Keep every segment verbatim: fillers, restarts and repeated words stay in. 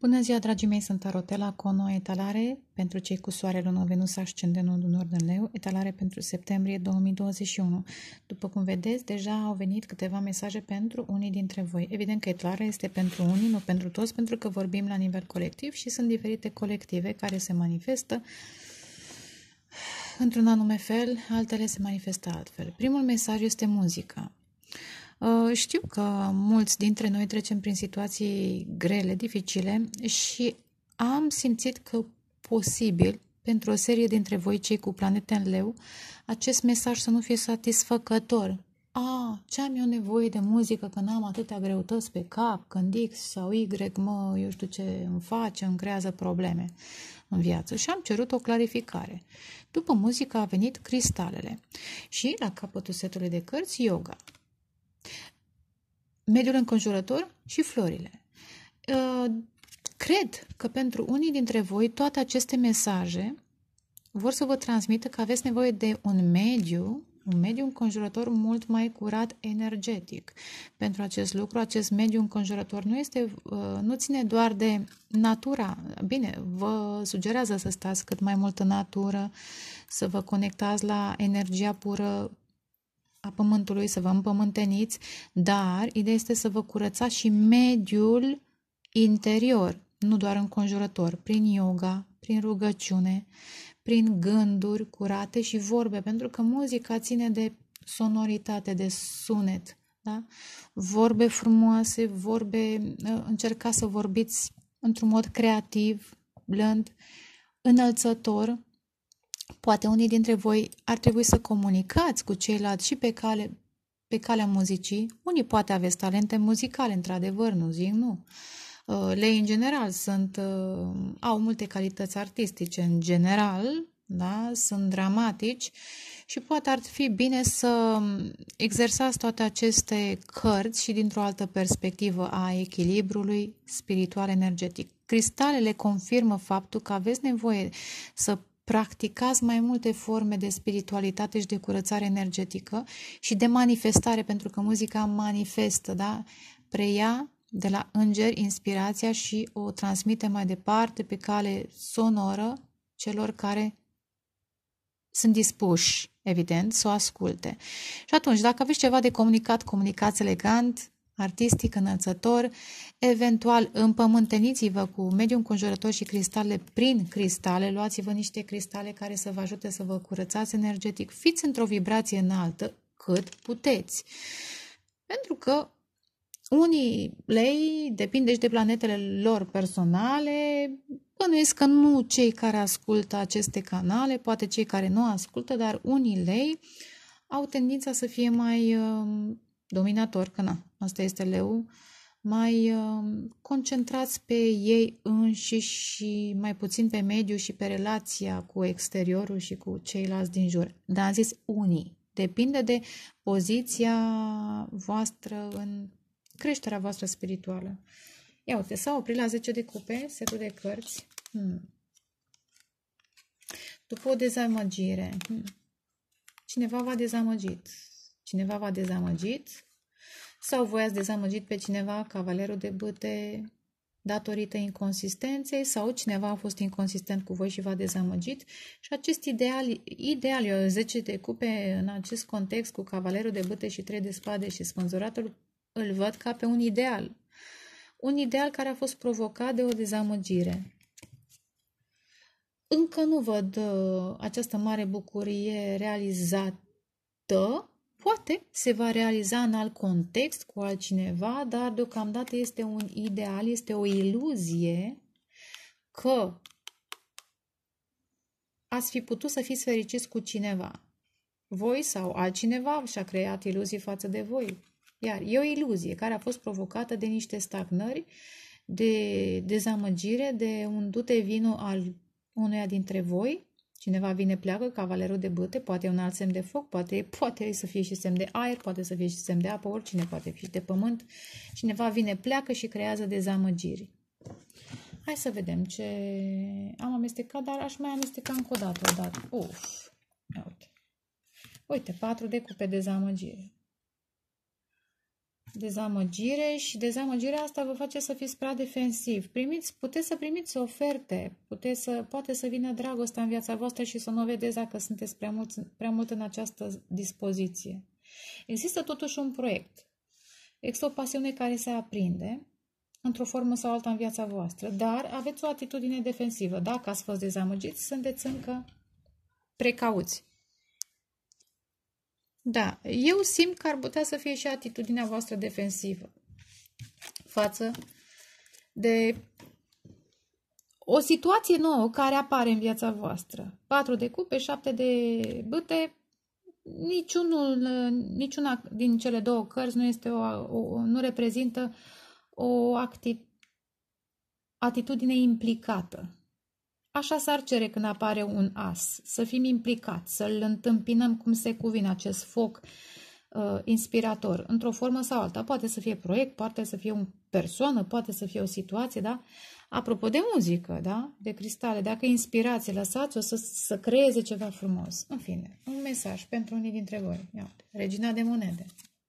Bună ziua, dragii mei, sunt Tarotela cu o nouă etalare pentru cei cu soare, lună, Venus, ascendentul în nord în leu, etalare pentru septembrie două mii douăzeci și unu. După cum vedeți, deja au venit câteva mesaje pentru unii dintre voi. Evident că etalarea este pentru unii, nu pentru toți, pentru că vorbim la nivel colectiv și sunt diferite colective care se manifestă într-un anume fel, altele se manifestă altfel. Primul mesaj este muzica. Știu că mulți dintre noi trecem prin situații grele, dificile și am simțit că posibil pentru o serie dintre voi, cei cu planete în leu, acest mesaj să nu fie satisfăcător. A, ce am eu nevoie de muzică că n-am atâtea greutăți pe cap, când X sau Y, mă, eu știu ce îmi face, îmi creează probleme în viață. Și am cerut o clarificare. După muzică a venit cristalele și la capătul setului de cărți, yoga. Mediul înconjurător și florile. Cred că pentru unii dintre voi toate aceste mesaje vor să vă transmită că aveți nevoie de un mediu, un mediu înconjurător mult mai curat energetic. Pentru acest lucru, acest mediu înconjurător nu este, nu ține doar de natura. Bine, vă sugerează să stați cât mai mult în natură, să vă conectați la energia pură a pământului, să vă împământeniți, dar ideea este să vă curățați și mediul interior, nu doar înconjurător, prin yoga, prin rugăciune, prin gânduri curate și vorbe, pentru că muzica ține de sonoritate, de sunet, da? Vorbe frumoase, vorbe, încercați să vorbiți într-un mod creativ, blând, înălțător. Poate unii dintre voi ar trebui să comunicați cu ceilalți și pe, cale, pe calea muzicii. Unii poate aveți talente muzicale, într-adevăr, nu zic nu. Lei, în general, sunt, au multe calități artistice, în general, da? Sunt dramatici și poate ar fi bine să exersați toate aceste cărți și dintr-o altă perspectivă a echilibrului spiritual-energetic. Cristalele confirmă faptul că aveți nevoie să practicați mai multe forme de spiritualitate și de curățare energetică și de manifestare, pentru că muzica manifestă, da? Preia de la îngeri inspirația și o transmite mai departe pe cale sonoră celor care sunt dispuși, evident, să o asculte. Și atunci, dacă aveți ceva de comunicat, comunicați elegant, artistic, înălțător, eventual împământeniți-vă cu mediul înconjurător și cristale prin cristale, luați-vă niște cristale care să vă ajute să vă curățați energetic, fiți într-o vibrație înaltă cât puteți. Pentru că unii lei, depinde și de planetele lor personale, bănuiesc că nu cei care ascultă aceste canale, poate cei care nu ascultă, dar unii lei au tendința să fie mai uh, dominator, că na, asta este leu, mai uh, concentrați pe ei înșiși și mai puțin pe mediu și pe relația cu exteriorul și cu ceilalți din jur. Dar am zis unii. Depinde de poziția voastră în creșterea voastră spirituală. Ia uite, s-a oprit la zece de cupe, setul de cărți. Hmm. După o dezamăgire. Hmm. Cineva v-a dezamăgit. Cineva v-a dezamăgit sau voi ați dezamăgit pe cineva, cavalerul de bâte, datorită inconsistenței, sau cineva a fost inconsistent cu voi și v-a dezamăgit. Și acest ideal, ideal, eu zece de cupe în acest context cu cavalerul de bâte și trei de spade și spânzuratul, îl văd ca pe un ideal. Un ideal care a fost provocat de o dezamăgire. Încă nu văd uh, această mare bucurie realizată. Poate se va realiza în alt context cu altcineva, dar deocamdată este un ideal, este o iluzie că ați fi putut să fiți fericiți cu cineva. Voi sau altcineva și-a creat iluzii față de voi. Iar e o iluzie care a fost provocată de niște stagnări, de dezamăgire, de un dute vino al unuia dintre voi. Cineva vine, pleacă, cavalerul de bâte, poate e un alt semn de foc, poate, poate să fie și semn de aer, poate să fie și semn de apă, oricine poate fi și de pământ. Cineva vine, pleacă și creează dezamăgiri. Hai să vedem ce am amestecat, dar aș mai amesteca încă o dată. O dată. Uf, uite. Uite, patru de cupe dezamăgire. dezamăgire și dezamăgirea asta vă face să fiți prea defensiv. Primiți, puteți să primiți oferte, puteți să, poate să vină dragostea în viața voastră și să nu o vedeți dacă sunteți prea mult, prea mult în această dispoziție. Există totuși un proiect. Există o pasiune care se aprinde într-o formă sau alta în viața voastră, dar aveți o atitudine defensivă. Dacă ați fost dezamăgiți, sunteți încă precauți. Da, eu simt că ar putea să fie și atitudinea voastră defensivă față de o situație nouă care apare în viața voastră. Patru de cupe, șapte de bâte, niciunul, niciuna din cele două cărți nu, este o, o, nu reprezintă o acti, atitudine implicată. Așa s-ar cere când apare un as, să fim implicați, să-l întâmpinăm cum se cuvine acest foc uh, inspirator, într-o formă sau alta. Poate să fie proiect, poate să fie o persoană, poate să fie o situație, da? Apropo de muzică, da? De cristale, dacă inspirație, lăsați-o să, să creeze ceva frumos. În fine, un mesaj pentru unii dintre voi. Iată, Regina de monede.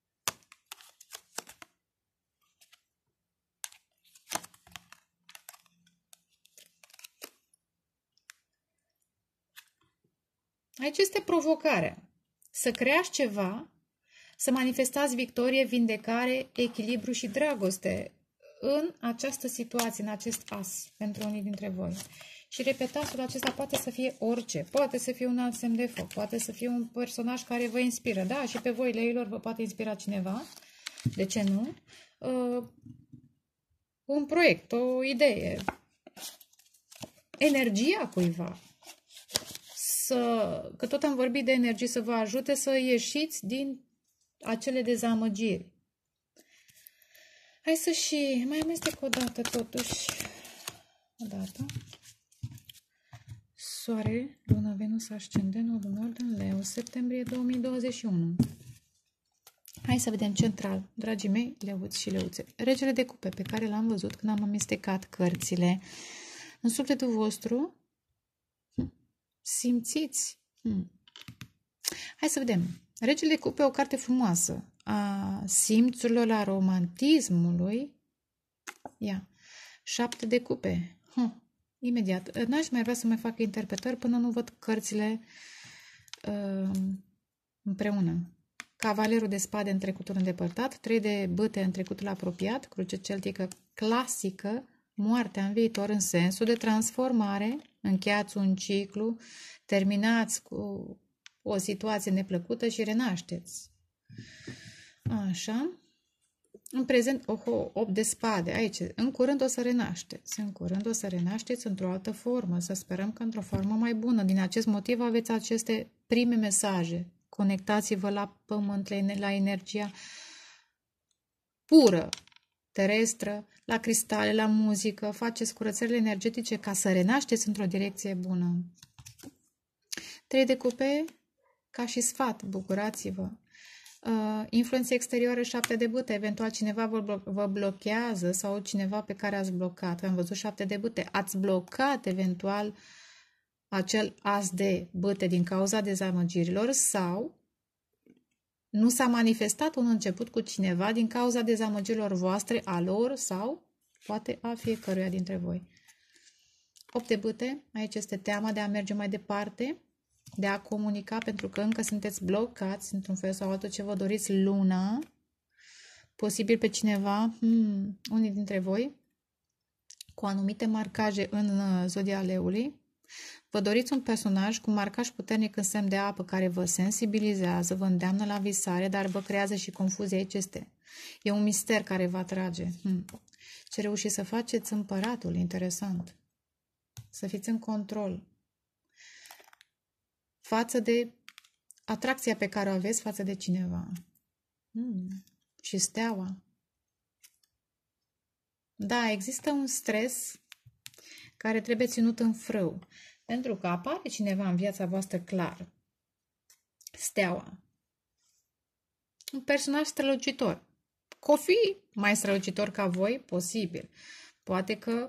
Aici este provocarea. Să creați ceva, să manifestați victorie, vindecare, echilibru și dragoste în această situație, în acest as, pentru unii dintre voi. Și repetasul acesta poate să fie orice, poate să fie un alt semn de foc, poate să fie un personaj care vă inspiră. Da, și pe voi, leilor, vă poate inspira cineva. De ce nu? Uh, un proiect, o idee, energia cuiva. Să, că tot am vorbit de energie, să vă ajute să ieșiți din acele dezamăgiri. Hai să și mai amestec o dată totuși. O dată. Soare, Luna, Venus, Ascendentul, Nord în Leu, septembrie două mii douăzeci și unu. Hai să vedem central, dragii mei, leuți și leuțe. Regele de cupe pe care l-am văzut când am amestecat cărțile în sufletul vostru. Simțiți? Hmm. Hai să vedem. Regele de cupe, o carte frumoasă a simțurilor, a romantismului. Ia. Șapte de cupe. Hm. Imediat. N-aș mai vrea să mai fac interpretări până nu văd cărțile uh, împreună. Cavalerul de spade în trecutul îndepărtat, trei de bâte în trecutul apropiat, cruce celtică clasică, moartea în viitor în sensul de transformare, încheiați un ciclu, terminați cu o situație neplăcută și renașteți. Așa. În prezent, oho, opt de spade, aici, în curând o să renașteți, în curând o să renașteți într-o altă formă, să sperăm că într-o formă mai bună. Din acest motiv aveți aceste prime mesaje. Conectați-vă la pământ, la energia pură, terestră, la cristale, la muzică, faceți curățările energetice ca să renașteți într-o direcție bună. Trei de cupe, ca și sfat, bucurați-vă. Uh, influențe exterioare, șapte de bâte, eventual cineva vă, blo vă blochează sau cineva pe care ați blocat. Am văzut șapte de bâte, ați blocat eventual acel as de bâte din cauza dezamăgirilor sau nu s-a manifestat un început cu cineva din cauza dezamăgirilor voastre, a lor sau poate a fiecăruia dintre voi. Opt de bâte, aici este teama de a merge mai departe, de a comunica, pentru că încă sunteți blocați într-un fel sau altul ce vă doriți. Luna, posibil pe cineva, hmm, unii dintre voi, cu anumite marcaje în zodia leului. Vă doriți un personaj cu marcaj puternic în semn de apă care vă sensibilizează, vă îndeamnă la visare, dar vă creează și confuzie. Aici este. E un mister care vă atrage. Hmm. Ce reușiți să faceți? Împăratul, interesant. Să fiți în control față de atracția pe care o aveți față de cineva. Hmm. Și steaua. Da, există un stres care trebuie ținut în frâu. Pentru că apare cineva în viața voastră clar. Steaua. Un personaj strălucitor. Că o fi mai strălucitor ca voi? Posibil. Poate că...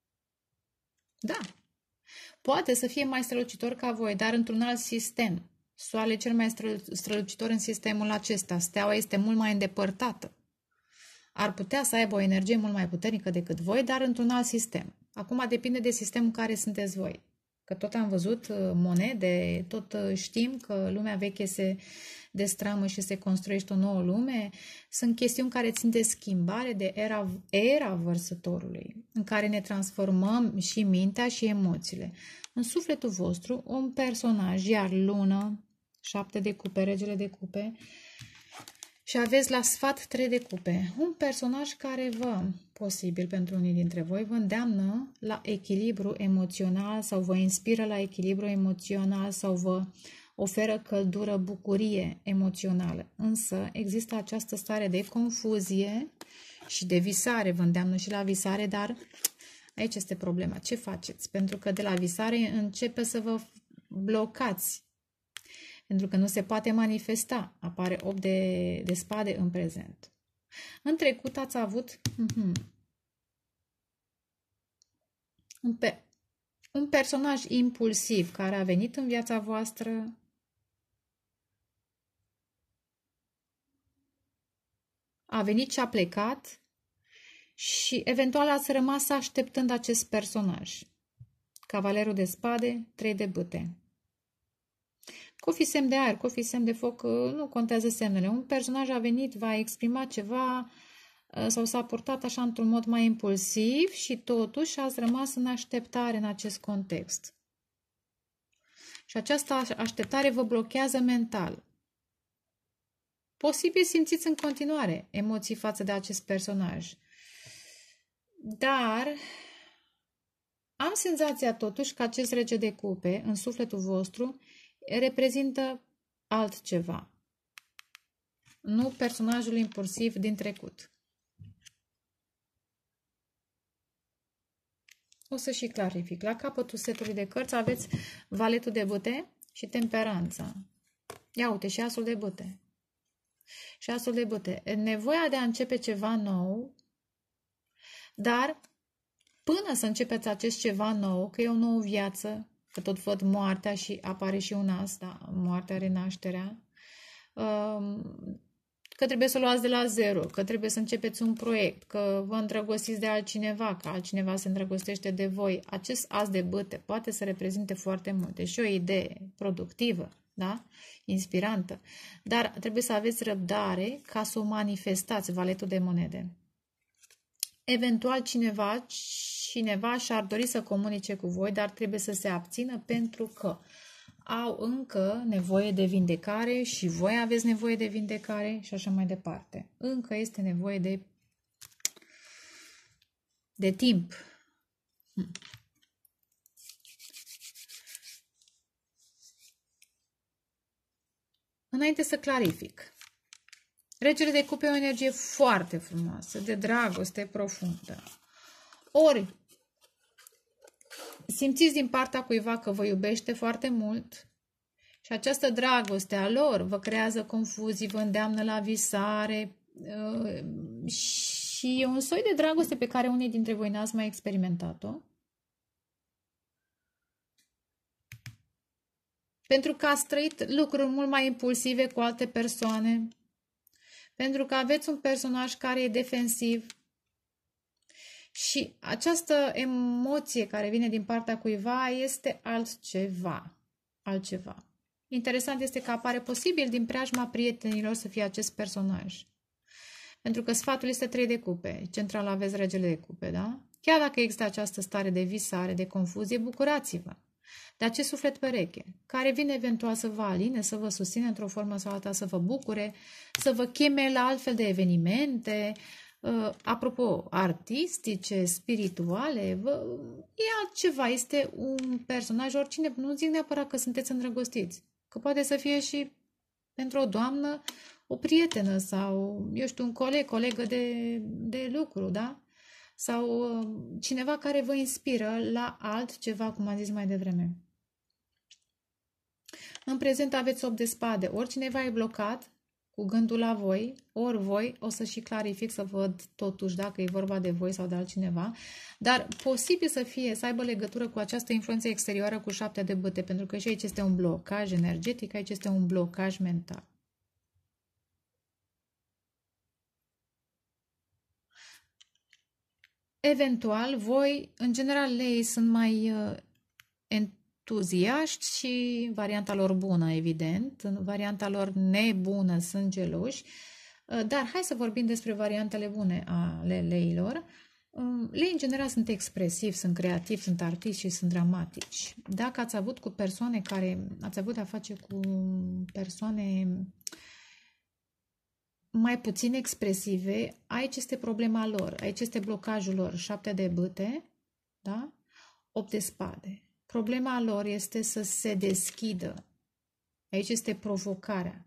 Da. Poate să fie mai strălucitor ca voi, dar într-un alt sistem. Soarele cel mai strălucitor în sistemul acesta. Steaua este mult mai îndepărtată. Ar putea să aibă o energie mult mai puternică decât voi, dar într-un alt sistem. Acum depinde de sistemul care sunteți voi. Că tot am văzut monede, tot știm că lumea veche se destramă și se construiește o nouă lume. Sunt chestiuni care țin de schimbare, de era, era vărsătorului, în care ne transformăm și mintea și emoțiile. În sufletul vostru, un personaj, iar lună, șapte de cupe, regele de cupe, și aveți la sfat trei de cupe. Un personaj care vă, posibil pentru unii dintre voi, vă îndeamnă la echilibru emoțional sau vă inspiră la echilibru emoțional sau vă oferă căldură, bucurie emoțională. Însă există această stare de confuzie și de visare, vă îndeamnă și la visare, dar aici este problema. Ce faceți? Pentru că de la visare începe să vă blocați. Pentru că nu se poate manifesta. Apare opt de, de spade în prezent. În trecut ați avut uh-huh, un, pe, un personaj impulsiv care a venit în viața voastră, a venit și a plecat și eventual ați rămas așteptând acest personaj. Cavalerul de spade, trei de bâte. Cu fi semn de aer, cu fi semn de foc, nu contează semnele. Un personaj a venit, va exprima ceva sau s-a purtat așa într-un mod mai impulsiv și totuși ați rămas în așteptare în acest context. Și această așteptare vă blochează mental. Posibil simțiți în continuare emoții față de acest personaj. Dar am senzația totuși că acest rege de cupe în sufletul vostru reprezintă altceva. Nu personajul impulsiv din trecut. O să și clarific. La capătul setului de cărți aveți valetul de bâte și temperanța. Ia uite, și asul de bâte. Și asul de bâte. Nevoia de a începe ceva nou, dar până să începeți acest ceva nou, că e o nouă viață, că tot văd moartea și apare și un as, da, moartea, renașterea, că trebuie să o luați de la zero, că trebuie să începeți un proiect, că vă îndrăgostiți de altcineva, că altcineva se îndrăgostește de voi. Acest as de bâte poate să reprezinte foarte multe și o idee productivă, da? Inspirantă, dar trebuie să aveți răbdare ca să o manifestați, valetul de monede. Eventual cineva, cineva și-ar dori să comunice cu voi, dar trebuie să se abțină pentru că au încă nevoie de vindecare și voi aveți nevoie de vindecare și așa mai departe. Încă este nevoie de, de timp. Hm. Înainte să clarific. Regele de cupe e o energie foarte frumoasă, de dragoste profundă. Ori simțiți din partea cuiva că vă iubește foarte mult și această dragoste a lor vă creează confuzii, vă îndeamnă la visare și e un soi de dragoste pe care unii dintre voi n-ați mai experimentat-o. Pentru că ați trăit lucruri mult mai impulsive cu alte persoane, pentru că aveți un personaj care e defensiv și această emoție care vine din partea cuiva este altceva. altceva. Interesant este că apare posibil din preajma prietenilor să fie acest personaj. Pentru că sfatul este trei de cupe, central aveți regele de cupe, da? Chiar dacă există această stare de visare, de confuzie, bucurați-vă de acest suflet pereche, care vine eventual să vă aline, să vă susține într-o formă sau alta, să vă bucure, să vă cheme la altfel de evenimente, uh, apropo, artistice, spirituale, vă, e altceva, este un personaj, oricine, nu zic neapărat că sunteți îndrăgostiți, că poate să fie și pentru o doamnă, o prietenă sau, eu știu, un coleg, colegă de, de lucru, da? Sau cineva care vă inspiră la altceva, cum am zis mai devreme. În prezent aveți opt de spade. Ori cineva e blocat cu gândul la voi, ori voi, o să și clarific să văd totuși dacă e vorba de voi sau de altcineva, dar posibil să fie, să aibă legătură cu această influență exterioară cu șaptea de bâte, pentru că și aici este un blocaj energetic, aici este un blocaj mental. Eventual, voi, în general, lei sunt mai uh, entuziaști și varianta lor bună, evident. În varianta lor nebună sunt geloși. Uh, dar hai să vorbim despre variantele bune ale leilor. Uh, lei, în general, sunt expresivi, sunt creativi, sunt artiști și sunt dramatici. Dacă ați avut cu persoane care, ați avut de-a face cu persoane mai puțin expresive, aici este problema lor, aici este blocajul lor, șaptea de bâte, da? opt de spade. Problema lor este să se deschidă. Aici este provocarea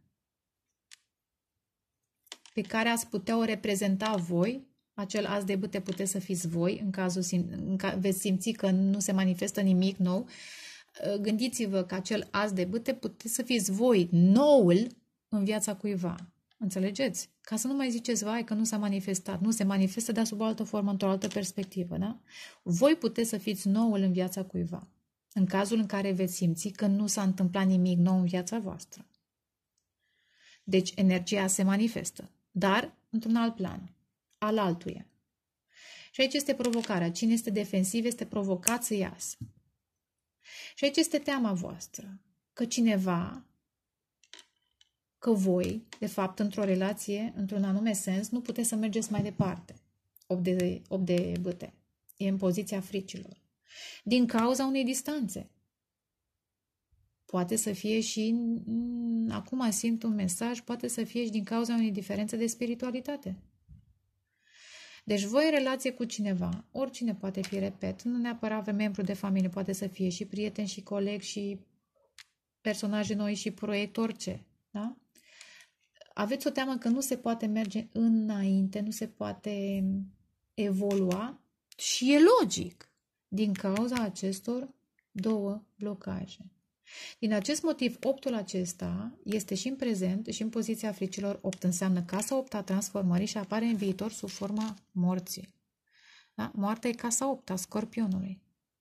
pe care ați putea o reprezenta voi, acel as de bâte puteți să fiți voi, în cazul în care veți simți că nu se manifestă nimic nou. Gândiți-vă că acel as de bâte puteți să fiți voi, noul, în viața cuiva. Înțelegeți? Ca să nu mai ziceți, vai, că nu s-a manifestat. Nu se manifestă, dar sub o altă formă, într-o altă perspectivă, da? Voi puteți să fiți noul în viața cuiva. În cazul în care veți simți că nu s-a întâmplat nimic nou în viața voastră. Deci, energia se manifestă, dar într-un alt plan, al altuia. Și aici este provocarea. Cine este defensiv este provocat să iasă. Și aici este teama voastră, că cineva, că voi, de fapt, într-o relație, într-un anume sens, nu puteți să mergeți mai departe. opt de, opt de bâte. E în poziția fricilor. Din cauza unei distanțe. Poate să fie și, acum simt un mesaj, poate să fie și din cauza unei diferențe de spiritualitate. Deci voi în relație cu cineva, oricine poate fi, repet, nu neapărat membru de familie, poate să fie și prieten, și coleg, și personaje noi, și proiect, orice. Da? Aveți o teamă că nu se poate merge înainte, nu se poate evolua și e logic din cauza acestor două blocaje. Din acest motiv, optul acesta este și în prezent și în poziția fricilor. Opt înseamnă casa opta transformării și apare în viitor sub forma morții. Da? Moartea e casa opta a scorpionului.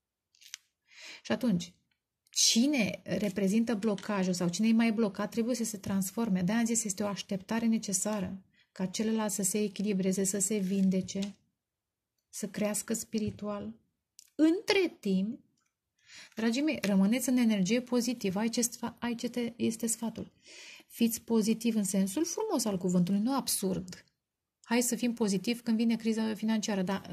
Și atunci, cine reprezintă blocajul sau cine e mai blocat trebuie să se transforme. De-aia am zis, este o așteptare necesară ca celălalt să se echilibreze, să se vindece, să crească spiritual. Între timp, dragii mei, rămâneți în energie pozitivă. Aici este sfatul. Fiți pozitiv în sensul frumos al cuvântului, nu absurd. Hai să fim pozitivi când vine criza financiară, dar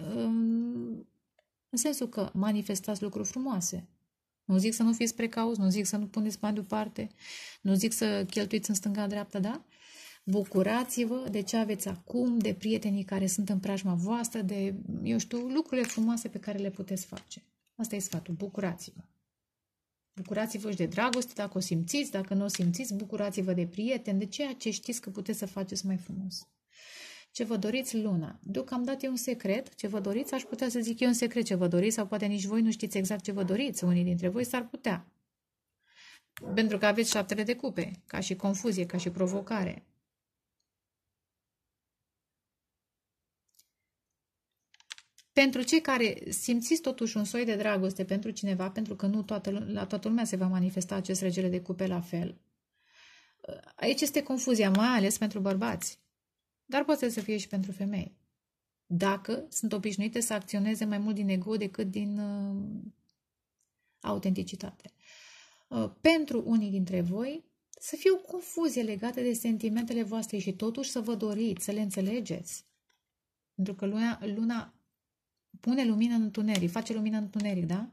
în sensul că manifestați lucruri frumoase. Nu zic să nu fiți precauți, nu zic să nu puneți bani deoparte, nu zic să cheltuiți în stânga-dreapta, da? Bucurați-vă de ce aveți acum, de prietenii care sunt în preajma voastră, de, eu știu, lucrurile frumoase pe care le puteți face. Asta e sfatul, bucurați-vă. Bucurați-vă și de dragoste, dacă o simțiți, dacă nu o simțiți, bucurați-vă de prieteni, de ceea ce știți că puteți să faceți mai frumos. Ce vă doriți, luna. Deocamdată e un secret. Ce vă doriți, aș putea să zic e un secret ce vă doriți, sau poate nici voi nu știți exact ce vă doriți. Unii dintre voi s-ar putea. Pentru că aveți șaptele de cupe, ca și confuzie, ca și provocare. Pentru cei care simțiți totuși un soi de dragoste pentru cineva, pentru că nu toată, la toată lumea se va manifesta acest regele de cupe la fel, aici este confuzia, mai ales pentru bărbați. Dar poate să fie și pentru femei. Dacă sunt obișnuite să acționeze mai mult din ego decât din uh, autenticitate. Uh, pentru unii dintre voi, să fie o confuzie legată de sentimentele voastre și totuși să vă doriți, să le înțelegeți. Pentru că luna, luna pune lumină în întuneric, face lumină în întuneric, da?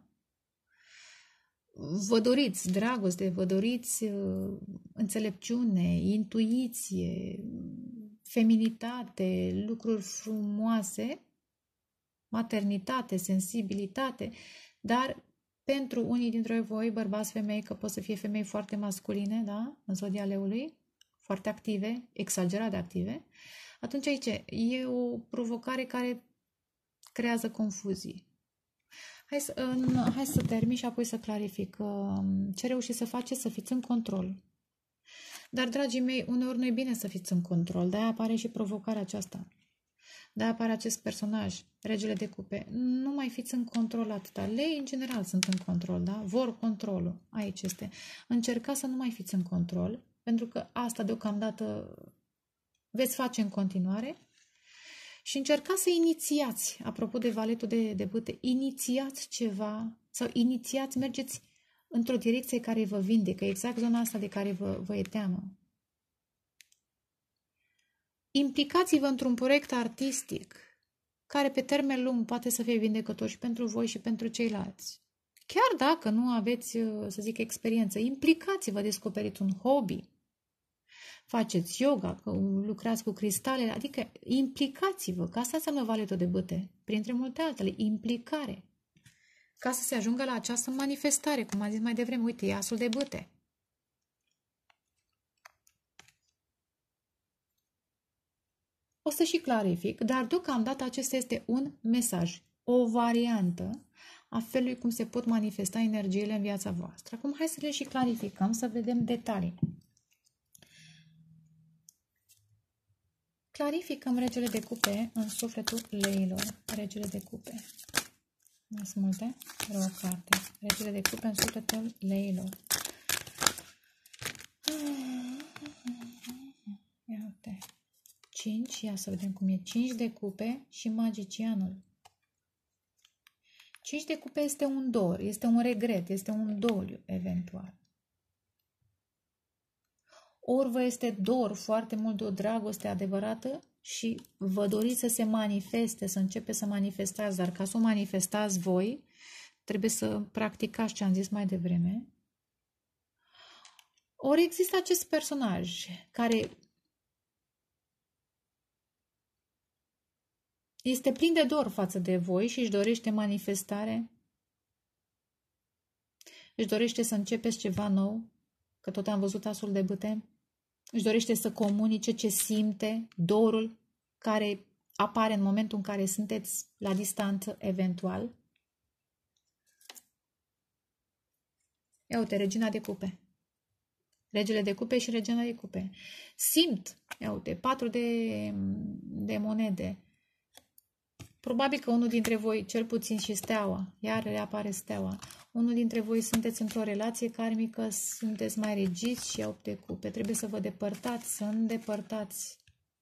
Vă doriți dragoste, vă doriți uh, înțelepciune, intuiție, feminitate, lucruri frumoase, maternitate, sensibilitate, dar pentru unii dintre voi, bărbați, femei, că pot să fie femei foarte masculine, da? În zodia leului, foarte active, exagerat de active, atunci aici e o provocare care creează confuzii. Hai să, în, hai să termin și apoi să clarific. Ce reușiți să faceți? Să fiți în control. Dar, dragii mei, uneori nu e bine să fiți în control, de-aia apare și provocarea aceasta. De-aia apare acest personaj, regele de cupe. Nu mai fiți în control atâta. Lei, în general, sunt în control, da? Vor controlul. Aici este. Încercați să nu mai fiți în control, pentru că asta deocamdată veți face în continuare. Și încercați să inițiați, apropo de valetul de, de bâte, inițiați ceva sau inițiați, mergeți într-o direcție care vă vindecă, exact zona asta de care vă, vă e teamă. Implicați-vă într-un proiect artistic care pe termen lung poate să fie vindecător și pentru voi și pentru ceilalți. Chiar dacă nu aveți, să zic, experiență, implicați-vă, descoperiți un hobby, faceți yoga, lucrați cu cristale, adică implicați-vă, că asta înseamnă valetul de bâte, printre multe altele, implicare. Ca să se ajungă la această manifestare, cum am zis mai devreme, uite, e asul de bâte. O să și clarific, dar deocamdată acesta este un mesaj, o variantă a felului cum se pot manifesta energiile în viața voastră. Acum hai să le și clarificăm, să vedem detalii. Clarificăm regele de cupe în sufletul leilor. Regele de cupe. Mai sunt multe? Vreau o carte. Regele de cupe în sufletul leilor. Ia uite. cinci, ia să vedem cum e. cinci de cupe și magicianul. cinci de cupe este un dor, este un regret, este un doliu, eventual. Ori vă este dor foarte mult de o dragoste adevărată și vă doriți să se manifeste, să începe să manifestați, dar ca să o manifestați voi, trebuie să practicați ce am zis mai devreme. Ori există acest personaj care este plin de dor față de voi și își dorește manifestare, își dorește să începeți ceva nou, că tot am văzut asul de bâte, își dorește să comunice ce simte, dorul care apare în momentul în care sunteți la distanță, eventual. Ia uite, regina de cupe. Regele de cupe și regina de cupe. Simt, ia uite, patru de, de monede. Probabil că unul dintre voi, cel puțin și steaua, iar reapare steaua, unul dintre voi sunteți într-o relație karmică, sunteți mai regiți și opt de cupe. Trebuie să vă depărtați, să îndepărtați.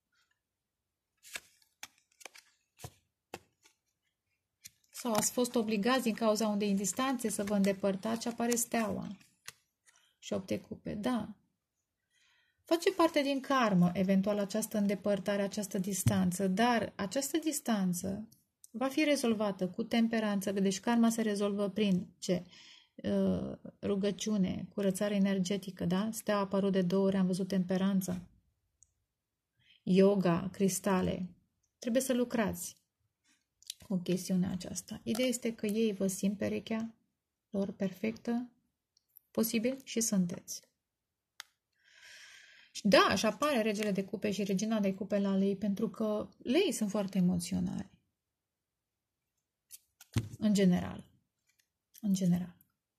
Sau ați fost obligați din cauza unei distanțe să vă îndepărtați și apare steaua. Și opt de cupe, da. Face parte din karmă, eventual, această îndepărtare, această distanță, dar această distanță va fi rezolvată cu temperanță, deci karma se rezolvă prin ce? Rugăciune, curățare energetică, da? Steaua a apărut de două ori, am văzut temperanța. Yoga, cristale. Trebuie să lucrați cu chestiunea aceasta. Ideea este că ei vă simt perechea lor perfectă, posibil și sunteți. Da, și apare regele de cupe și regina de cupe la lei, pentru că lei sunt foarte emoționali. În general. În general.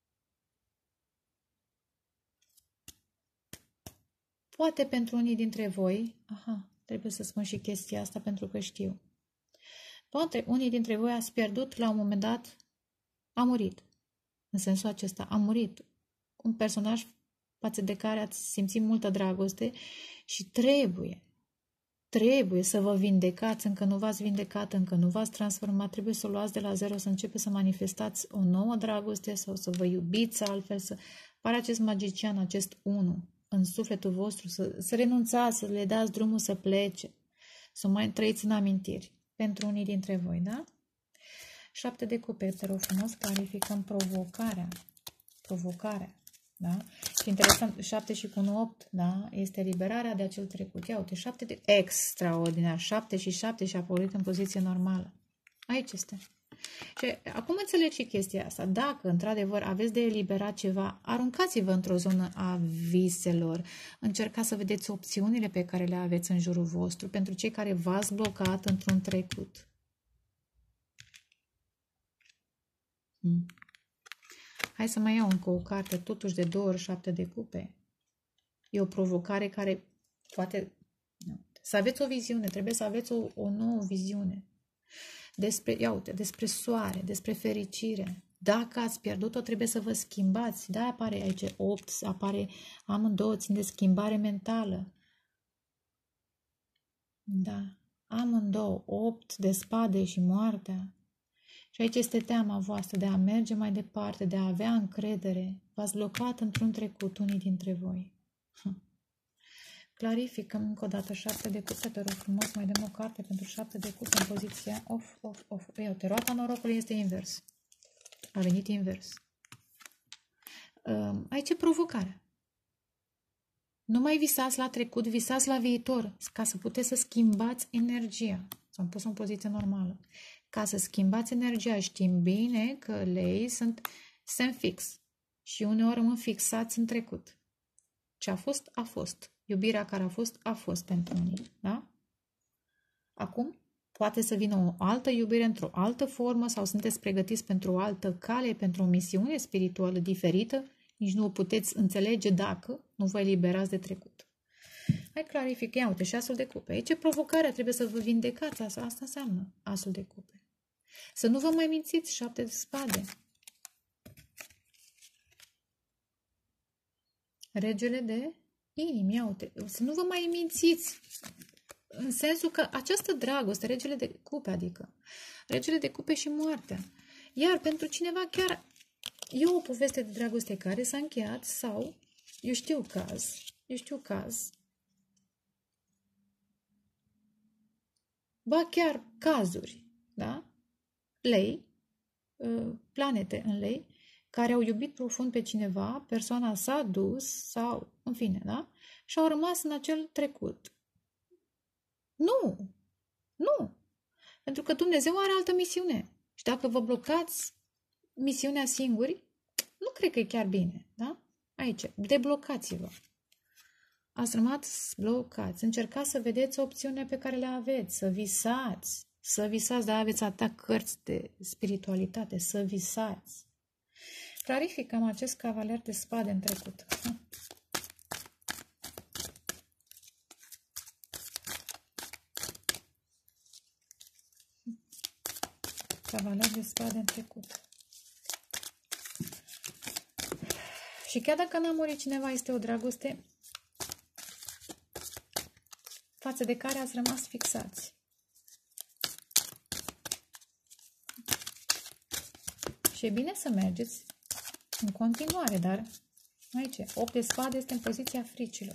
Poate pentru unii dintre voi, aha, trebuie să spun și chestia asta pentru că știu. Poate unii dintre voi ați pierdut la un moment dat, a murit. În sensul acesta, a murit un personaj față de care ați simțit multă dragoste și trebuie, trebuie să vă vindecați, încă nu v-ați vindecat, încă nu v-ați transformat, trebuie să o luați de la zero, să începeți să manifestați o nouă dragoste sau să vă iubiți altfel, să pare acest magician, acest unu în sufletul vostru, să, să renunțați, să le dați drumul să plece, să mai trăiți în amintiri pentru unii dintre voi, da? Șapte de cupe, te rog frumos, clarificăm provocarea, provocarea. Da? Și interesant, șapte și cu unu, opt, da? Este liberarea de acel trecut. Ia uite, șapte de... Extraordinar! șapte și șapte și a apărut în poziție normală. Aici este. Și acum înțeleg și chestia asta. Dacă, într-adevăr, aveți de eliberat ceva, aruncați-vă într-o zonă a viselor. Încercați să vedeți opțiunile pe care le aveți în jurul vostru pentru cei care v-ați blocat într-un trecut. Hmm. Hai să mai iau încă o carte, totuși de două ori șapte de cupe. E o provocare care poate... Să aveți o viziune, trebuie să aveți o, o nouă viziune. Despre, ia uite, despre soare, despre fericire. Dacă ați pierdut-o, trebuie să vă schimbați. Da, apare aici opt, apare amândouă, țin de schimbare mentală. Da, amândouă, opt de spade și moartea. Și aici este teama voastră de a merge mai departe, de a avea încredere. V-ați blocat într-un trecut, unii dintre voi. Clarificăm încă o dată șapte de cupe, te rog frumos, mai dăm o carte pentru șapte de cupe în poziția off, off, off. Ia uite, roata norocului este invers. A venit invers. Aici e provocarea. Nu mai visați la trecut, visați la viitor, ca să puteți să schimbați energia. S-am pus în poziție normală. Ca să schimbați energia, știm bine că lei sunt semn fix și uneori rămân fixați în trecut. Ce a fost, a fost. Iubirea care a fost, a fost pentru unii. Da? Acum, poate să vină o altă iubire într-o altă formă sau sunteți pregătiți pentru o altă cale, pentru o misiune spirituală diferită. Nici nu o puteți înțelege dacă nu vă eliberați de trecut. Hai clarific. Ia uite, și asul de cupe. Aici e provocarea, trebuie să vă vindecați. Asta, asta înseamnă asul de cupe. Să nu vă mai mințiți, șapte de spade. Regele de inimi, ia uite. Să nu vă mai mințiți. În sensul că această dragoste, regele de cupe, adică regele de cupe și moartea. Iar pentru cineva chiar e o poveste de dragoste care s-a încheiat sau, eu știu caz, eu știu caz, ba chiar cazuri, da? Lei, planete în lei, care au iubit profund pe cineva, persoana s-a dus sau, în fine, da? Și au rămas în acel trecut. Nu! Nu! Pentru că Dumnezeu are altă misiune. Și dacă vă blocați misiunea singuri, nu cred că e chiar bine, da? Aici, deblocați-vă. Ați rămas blocați. Încercați să vedeți opțiunile pe care le aveți, să visați, să visați, dar aveți atâtea cărți de spiritualitate, să visați. Clarificăm acest cavaler de spade în trecut. Cavaler de spade în trecut. Și chiar dacă n-a murit cineva, este o dragoste față de care ați rămas fixați. Și e bine să mergeți în continuare, dar aici, opt de spade este în poziția fricilor.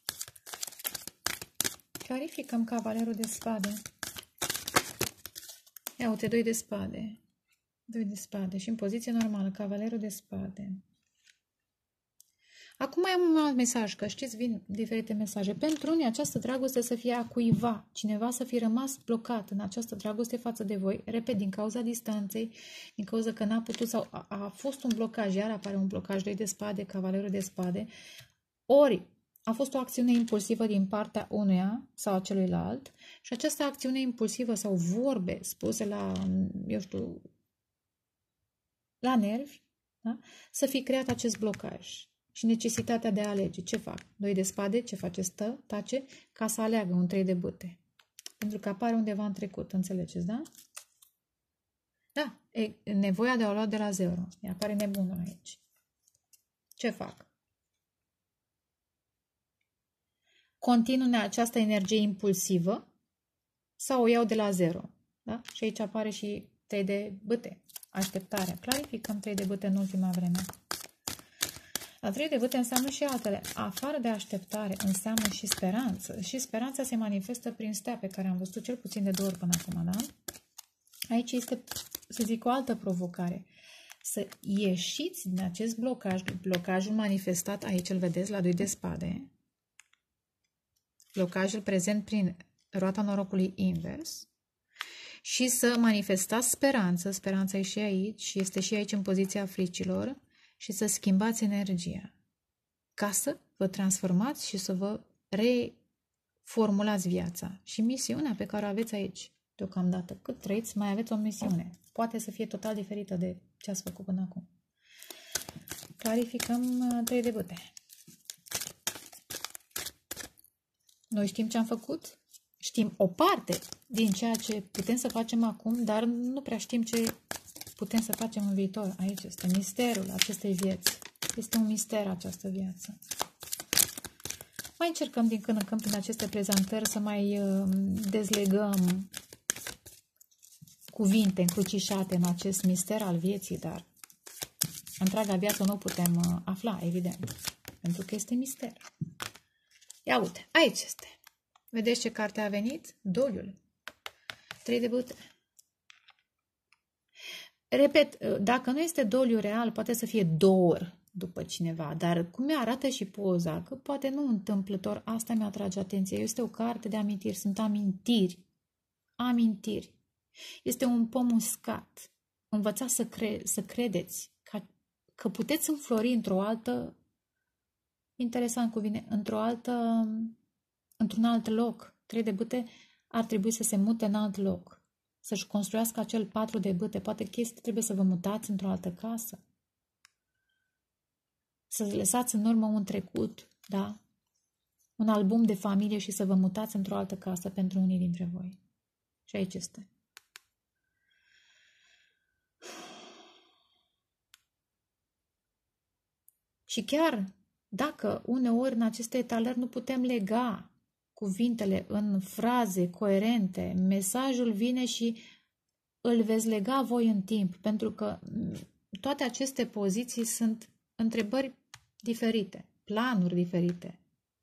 Clarificăm cavalerul de spade. Ia uite, doi de spade. Doi de spade și în poziție normală, cavalerul de spade. Acum mai am un alt mesaj, că știți, vin diferite mesaje. Pentru unii această dragoste să fie a cuiva, cineva să fie rămas blocat în această dragoste față de voi, repet, din cauza distanței, din cauza că n-a putut sau a, a fost un blocaj, iar apare un blocaj, doi de spade, cavalerul de spade, ori a fost o acțiune impulsivă din partea unuia sau a celuilalt și această acțiune impulsivă sau vorbe spuse la, eu știu, la nervi, da? Să fi creat acest blocaj. Și necesitatea de a alege. Ce fac? Doi de spade, ce face? Stă, tace, ca să aleagă un trei de bâte. Pentru că apare undeva în trecut, înțelegeți, da? Da, e nevoia de a o lua de la zero. E apare nebunul aici. Ce fac? Continuă această energie impulsivă sau o iau de la zero? Da? Și aici apare și trei de bâte. Așteptarea. Clarificăm trei de bâte în ultima vreme. La trei de bâte înseamnă și altele. Afară de așteptare înseamnă și speranță. Și speranța se manifestă prin stea pe care am văzut cel puțin de două ori până acum, da? Aici este, să zic, o altă provocare. Să ieșiți din acest blocaj, blocajul manifestat aici, îl vedeți la doi de spade. Blocajul prezent prin roata norocului invers. Și să manifestați speranță. Speranța e și aici și este și aici în poziția fricilor. Și să schimbați energia ca să vă transformați și să vă reformulați viața. Și misiunea pe care o aveți aici, deocamdată, cât trăiți, mai aveți o misiune. Poate să fie total diferită de ce ați făcut până acum. Clarificăm trei de bâte. Noi știm ce am făcut, știm o parte din ceea ce putem să facem acum, dar nu prea știm ce putem să facem în viitor. Aici este misterul acestei vieți. Este un mister această viață. Mai încercăm din când în când prin aceste prezentări să mai dezlegăm cuvinte încrucișate în acest mister al vieții, dar întreaga viață nu putem afla, evident, pentru că este mister. Ia uite, aici este. Vedeți ce carte a venit? Doliul. Trei de bâte. Repet, dacă nu este doliu real, poate să fie dor după cineva, dar cum mi-arată și poza, că poate nu întâmplător, asta mi-atrage atenție. Este o carte de amintiri, sunt amintiri. Amintiri. Este un pom uscat. Învățați să, cre să credeți că, că puteți înflori într-o altă, interesant cuvine, într-o altă, într-un alt loc. Trei de bâte ar trebui să se mute în alt loc, să-și construiască acel patru de bâte. Poate chestii trebuie să vă mutați într-o altă casă. Să lăsați în urmă un trecut, da? Un album de familie și să vă mutați într-o altă casă pentru unii dintre voi. Și aici este. Și chiar dacă uneori în aceste etalări nu putem lega cuvintele în fraze coerente, mesajul vine și îl veți lega voi în timp, pentru că toate aceste poziții sunt întrebări diferite, planuri diferite.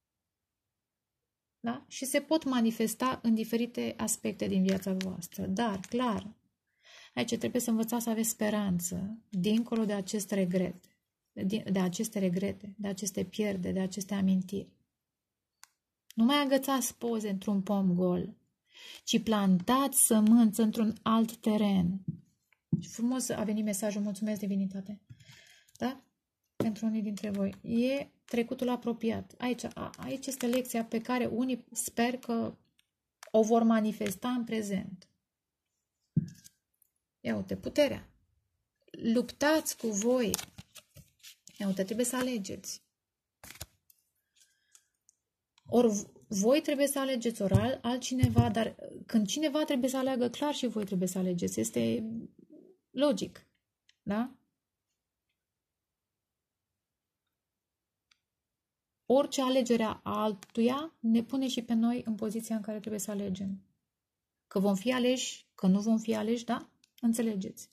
Da? Și se pot manifesta în diferite aspecte din viața voastră. Dar, clar, aici trebuie să învățați să aveți speranță, dincolo de acest regret, de, de aceste regrete, de aceste pierderi, de aceste amintiri. Nu mai agățați poze într-un pom gol, ci plantați sămânță într-un alt teren. Și frumos a venit mesajul, mulțumesc, divinitate. Da? Pentru unii dintre voi. E trecutul apropiat. Aici, a, aici este lecția pe care unii sper că o vor manifesta în prezent. Ia uite, puterea. Luptați cu voi. Ia uite, trebuie să alegeți. Ori voi trebuie să alegeți, ori altcineva, dar când cineva trebuie să aleagă, clar și voi trebuie să alegeți. Este logic. Da? Orice alegere a altuia ne pune și pe noi în poziția în care trebuie să alegem. Că vom fi aleși, că nu vom fi aleși, da? Înțelegeți.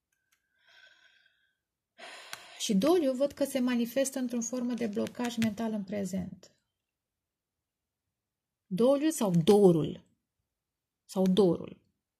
Și doliul văd că se manifestă într-o formă de blocaj mental în prezent. Doliul sau dorul. Sau dorul.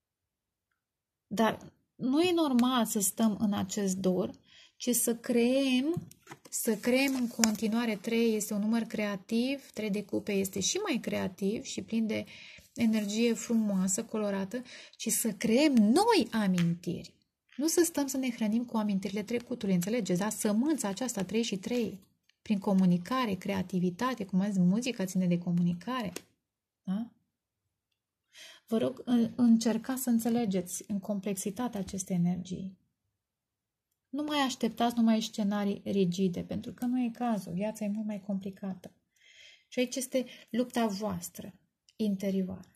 Dar nu e normal să stăm în acest dor, ci să creăm, să creăm în continuare. Trei este un număr creativ, trei de cupe este și mai creativ și plin de energie frumoasă, colorată, ci să creăm noi amintiri. Nu să stăm să ne hrănim cu amintirile trecutului, înțelegeți? Da? Sămânța aceasta trei și trei, prin comunicare, creativitate, cum azi, muzica ține de comunicare. Da? Vă rog, încercați să înțelegeți în complexitatea acestei energii. Nu mai așteptați numai scenarii rigide, pentru că nu e cazul. Viața e mult mai complicată. Și aici este lupta voastră interioară.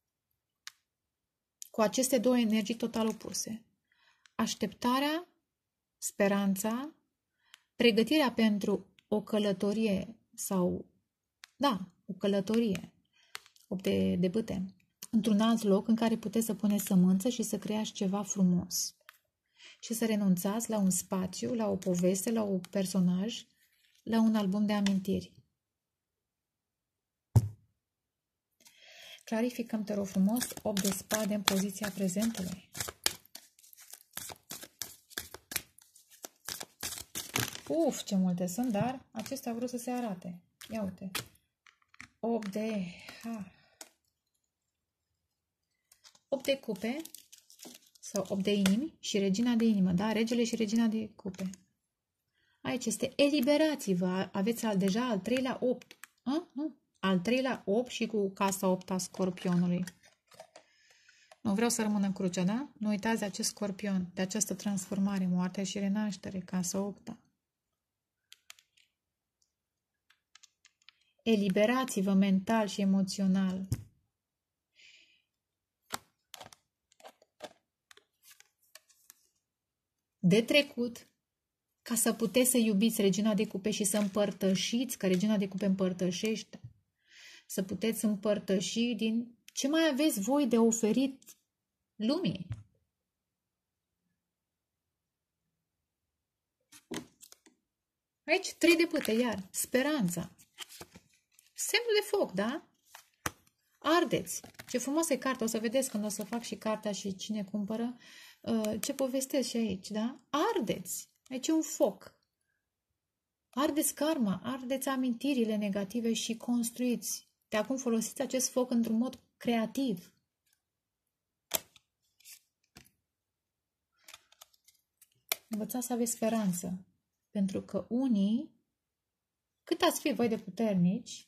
Cu aceste două energii total opuse. Așteptarea, speranța, pregătirea pentru o călătorie sau, da, o călătorie de, de bâte, într-un alt loc în care puteți să puneți sămânță și să creați ceva frumos. Și să renunțați la un spațiu, la o poveste, la un personaj, la un album de amintiri. Clarificăm, te rog frumos, opt de spade în poziția prezentului. Uf, ce multe sunt, dar acestea au vrut să se arate. Ia uite. opt de... Ha. opt de cupe sau opt de inimi și regina de inimă, da? Regele și regina de cupe. Aici este eliberați-vă. Aveți al, deja al treilea opt. A? Nu. Al treilea opt și cu casa opt a scorpionului. Nu vreau să rămân în crucea, da? Nu uitați de acest scorpion, de această transformare, moarte și renaștere, casa opt. Eliberați-vă mental și emoțional. De trecut, ca să puteți să iubiți regina de cupe și să împărtășiți, că regina de cupe împărtășește, să puteți împărtăși din ce mai aveți voi de oferit lumii. Aici trei de pâte, iar speranța. Semnul de foc, da? Ardeți. Ce frumoasă e cartea, o să vedeți când o să fac și cartea și cine cumpără, ce povestesc și aici, da? Ardeți. Aici e un foc. Ardeți karma, ardeți amintirile negative și construiți. De acum folosiți acest foc într-un mod creativ. Învățați să aveți speranță. Pentru că unii, cât ați fi voi de puternici,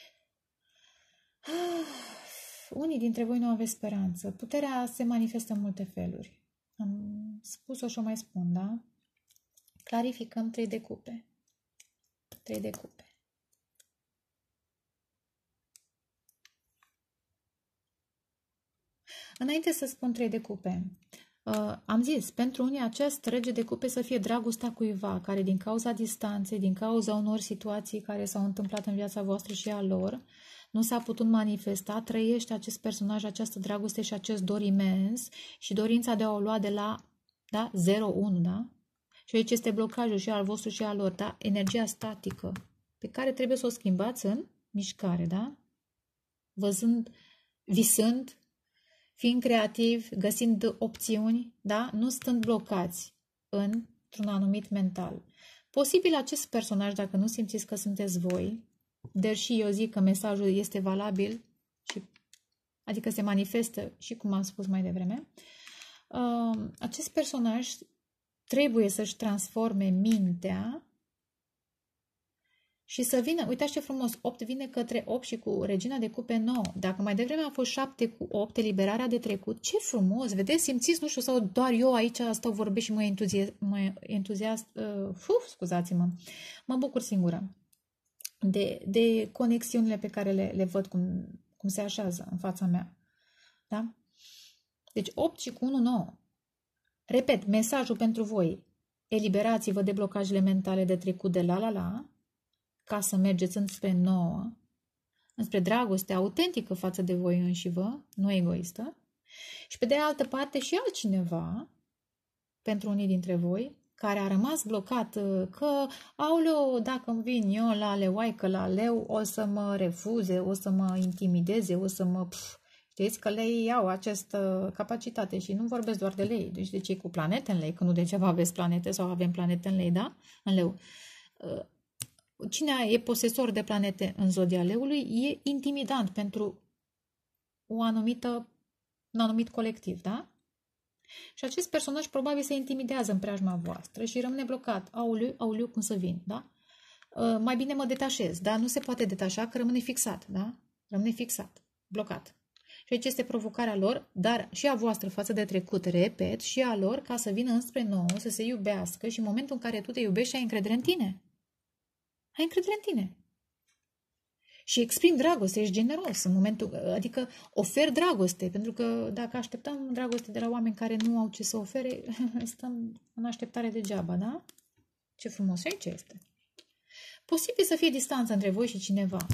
unii dintre voi nu aveți speranță. Puterea se manifestă în multe feluri. Am spus-o și o mai spun, da? Clarificăm trei de cupe. Trei de cupe. Înainte să spun trei de cupe, uh, am zis, pentru unii acest rege de cupe să fie dragostea cuiva, care din cauza distanței, din cauza unor situații care s-au întâmplat în viața voastră și a lor, nu s-a putut manifesta, trăiește acest personaj, această dragoste și acest dor imens și dorința de a o lua de la da, zero unu, da? Și aici este blocajul și al vostru și al lor, da? Energia statică, pe care trebuie să o schimbați în mișcare, da? Văzând, visând, fiind creativ, găsind opțiuni, da? Nu stând blocați într-un anumit mental. Posibil acest personaj, dacă nu simțiți că sunteți voi, deși eu zic că mesajul este valabil, și, adică se manifestă și cum am spus mai devreme, uh, acest personaj trebuie să-și transforme mintea și să vină, uitați ce frumos, opt vine către opt și cu regina de cupe nouă. Dacă mai devreme a fost șapte cu opt, eliberarea de trecut, ce frumos, vedeți, simțiți, nu știu, sau doar eu aici stau vorbesc și mă entuziast, mă entuziast uh, uf, scuzați-mă, mă bucur singură de, de conexiunile pe care le, le văd cum, cum se așează în fața mea. Da? Deci opt și cu unu, nouă. Repet, mesajul pentru voi, eliberați-vă de blocajele mentale de trecut de la la la, ca să mergeți înspre nouă, înspre dragoste autentică față de voi înșivă, nu egoistă, și pe de altă parte și altcineva, pentru unii dintre voi, care a rămas blocat că, aoleu, dacă îmi vin eu la leoaică, la leu, o să mă refuze, o să mă intimideze, o să mă... Pf, știți că lei au această capacitate și nu vorbesc doar de lei, deci de cei cu planete în lei, că nu degeaba aveți planete sau avem planete în lei, da? În leu. Cine e posesor de planete în zodia leului e intimidant pentru o anumită, un anumit colectiv, da? Și acest personaj probabil se intimidează în preajma voastră și rămâne blocat. Auliu, auliu, cum să vin, da? Uh, mai bine mă detașez, da? Nu se poate detașa, că rămâne fixat, da? Rămâne fixat, blocat. Și aici este provocarea lor, dar și a voastră față de trecut, repet, și a lor ca să vină înspre nou, să se iubească și în momentul în care tu te iubești, ai încredere în tine. Ai încredere în tine. Și exprimi dragoste, ești generos în momentul, adică oferi dragoste, pentru că dacă așteptăm dragoste de la oameni care nu au ce să ofere, stăm în așteptare degeaba, da? Ce frumos, și aici este. Posibil să fie distanță între voi și cineva.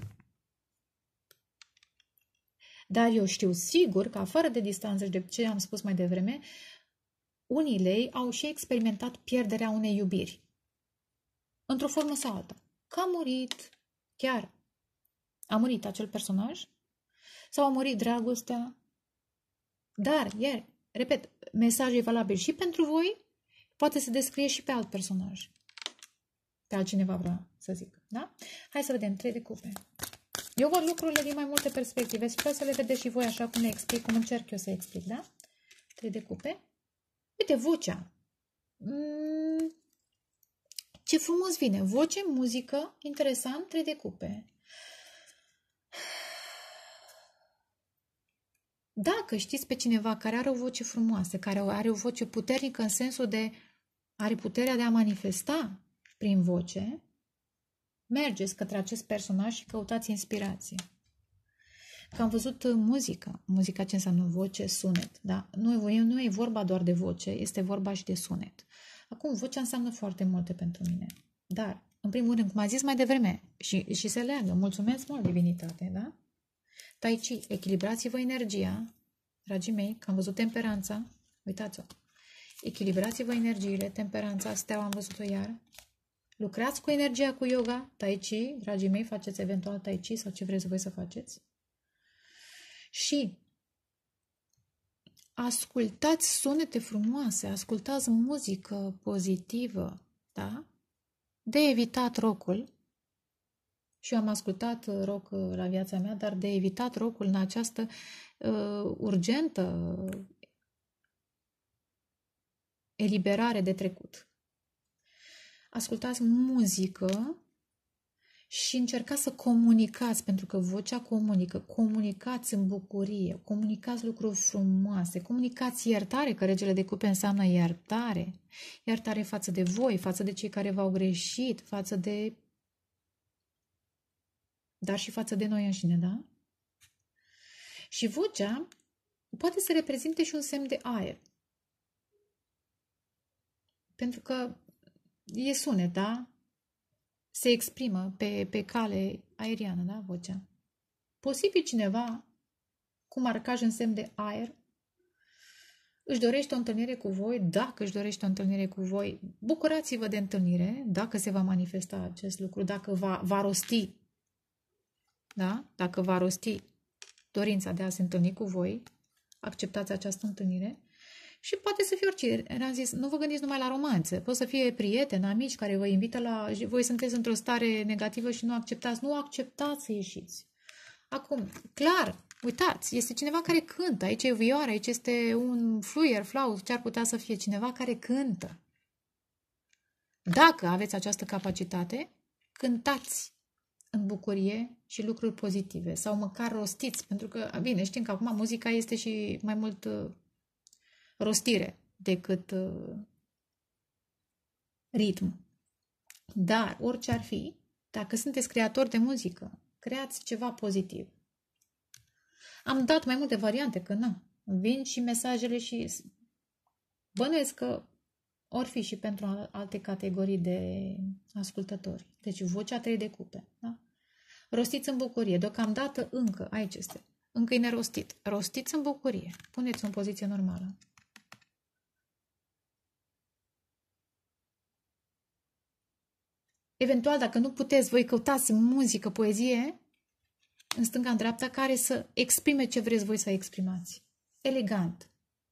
Dar eu știu sigur că afară de distanță și de ce am spus mai devreme, unii lei au și experimentat pierderea unei iubiri. Într-o formă sau alta. Că a murit, chiar a murit acel personaj sau a murit dragostea. Dar, iar, repet, mesajul e valabil și pentru voi, poate să descrie și pe alt personaj. Pe altcineva vreau să zic, da? Hai să vedem, trei de cupe. Eu văd lucrurile din mai multe perspective și vreau să le vedeți și voi așa cum le explic, cum încerc eu să explic, da? Trei de cupe. Uite, vocea. Mm, ce frumos vine. Voce, muzică, interesant, trei de cupe. Dacă știți pe cineva care are o voce frumoasă, care are o voce puternică în sensul de are puterea de a manifesta prin voce, mergeți către acest personaj și căutați inspirație. Că am văzut muzică. Muzica ce înseamnă voce, sunet. Da? Nu, e, nu e vorba doar de voce, este vorba și de sunet. Acum, vocea înseamnă foarte multe pentru mine. Dar, în primul rând, cum am zis mai devreme, și, și se leagă, mulțumesc mult, divinitate, da? Tai Chi, echilibrați-vă energia, dragii mei, că am văzut temperanța, uitați-o, echilibrați-vă energiile, temperanța, steaua, am văzut-o iar, lucrați cu energia cu yoga, Tai Chi, dragii mei, faceți eventual Tai Chi sau ce vreți voi să faceți. Și ascultați sunete frumoase, ascultați muzică pozitivă, da? De evitat rock-ul. Și eu am ascultat rock la viața mea, dar de evitat rock-ul în această uh, urgentă eliberare de trecut. Ascultați muzică și încercați să comunicați, pentru că vocea comunică. Comunicați în bucurie, comunicați lucruri frumoase, comunicați iertare, că regele de cupe înseamnă iertare. Iertare față de voi, față de cei care v-au greșit, față de... dar și față de noi înșine, da? Și vocea poate să reprezinte și un semn de aer. Pentru că e sunet, da? Se exprimă pe, pe cale aeriană, da, vocea. Posibil cineva cu marcaj în semn de aer își dorește o întâlnire cu voi, dacă își dorește o întâlnire cu voi, bucurați-vă de întâlnire, dacă se va manifesta acest lucru, dacă va, va rosti, da? Dacă va rosti dorința de a se întâlni cu voi, acceptați această întâlnire. Și poate să fie orice. Am zis, nu vă gândiți numai la romanțe. Pot să fie prieteni, amici care vă invită la... Voi sunteți într-o stare negativă și nu acceptați. Nu acceptați să ieșiți. Acum, clar, uitați, este cineva care cântă. Aici e vioară, aici este un fluier, flaut, ce ar putea să fie cineva care cântă. Dacă aveți această capacitate, cântați în bucurie și lucruri pozitive. Sau măcar rostiți. Pentru că, bine, știm că acum muzica este și mai mult... rostire decât uh, ritm. Dar, orice ar fi, dacă sunteți creatori de muzică, creați ceva pozitiv. Am dat mai multe variante, că nu. Vin și mesajele și bănuiesc că or fi și pentru alte categorii de ascultători. Deci, vocea trei de cupe. Da? Rostiți în bucurie. Deocamdată încă, aici este, încă e nerostit. Rostiți în bucurie. Puneți-o în poziție normală. Eventual, dacă nu puteți, voi căutați muzică, poezie, în stânga, în dreapta, care să exprime ce vreți voi să exprimați. Elegant.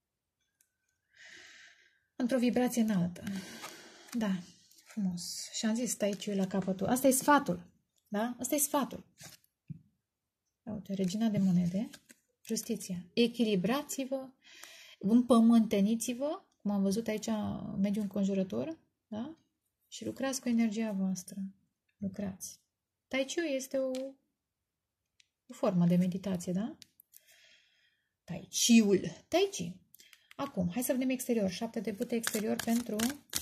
Într-o vibrație înaltă. Da, frumos. Și am zis, stai aici la capătul. Asta e sfatul. Da? Asta e sfatul. Uite, regina de monede. Justiția. Echilibrați-vă, împământeniți-vă, cum am văzut aici mediul înconjurător, da? Și lucrați cu energia voastră. Lucrați. Tai Chi este o, o formă de meditație, da? Tai Chi-ul. Tai Chi. Acum, hai să vedem exterior. Șapte de bâte exterior pentru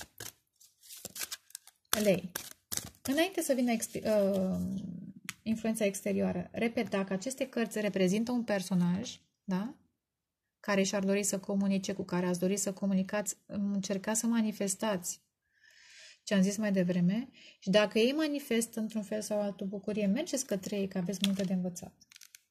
lei. Înainte să vină uh, influența exterioară, repet, dacă aceste cărți reprezintă un personaj, da? Care și-ar dori să comunice, cu care ați dori să comunicați, încercați să manifestați ce am zis mai devreme, și dacă ei manifestă într-un fel sau altul bucurie, mergeți către ei, că aveți multe de învățat.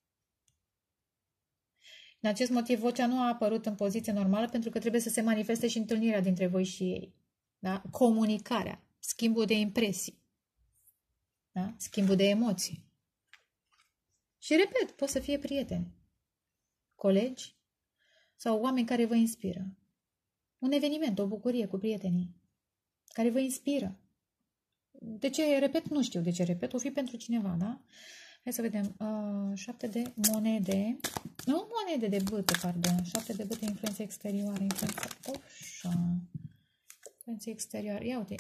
Din acest motiv, vocea nu a apărut în poziție normală, pentru că trebuie să se manifeste și întâlnirea dintre voi și ei. Da? Comunicarea, schimbul de impresii, da? Schimbul de emoții. Și repet, pot să fie prieteni, colegi sau oameni care vă inspiră. Un eveniment, o bucurie cu prietenii care vă inspiră. De ce repet? Nu știu de ce repet. O fi pentru cineva, da? Hai să vedem. Uh, șapte de monede. Nu monede de bâtă, pardon. Șapte de bâte, influență exterioară. Influență... Oșa. Influență exterioară. Ia uite.